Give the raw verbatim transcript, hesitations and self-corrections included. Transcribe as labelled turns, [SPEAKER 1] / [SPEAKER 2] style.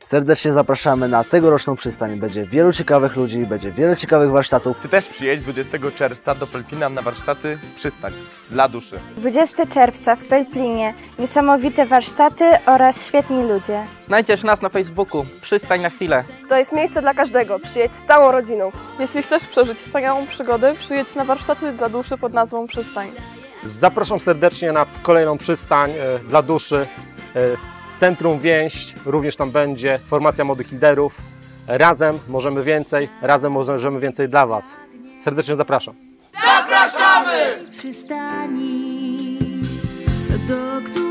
[SPEAKER 1] Serdecznie zapraszamy na tegoroczną przystań. Będzie wielu ciekawych ludzi, będzie wiele ciekawych warsztatów.
[SPEAKER 2] Ty też przyjedź dwudziestego czerwca do Pelplina na warsztaty Przystań dla duszy.
[SPEAKER 3] dwudziestego czerwca w Pelplinie niesamowite warsztaty oraz świetni ludzie.
[SPEAKER 4] Znajdziesz nas na Facebooku. Przystań na chwilę.
[SPEAKER 5] To jest miejsce dla każdego. Przyjedź z całą rodziną.
[SPEAKER 6] Jeśli chcesz przeżyć wspaniałą przygodę, przyjedź na warsztaty dla duszy pod nazwą Przystań.
[SPEAKER 7] Zapraszam serdecznie na kolejną przystań e, dla duszy. E, Centrum Więź również tam będzie. Formacja młodych liderów. Razem możemy więcej, razem możemy więcej dla Was. Serdecznie zapraszam.
[SPEAKER 8] Zapraszamy! Przystani, do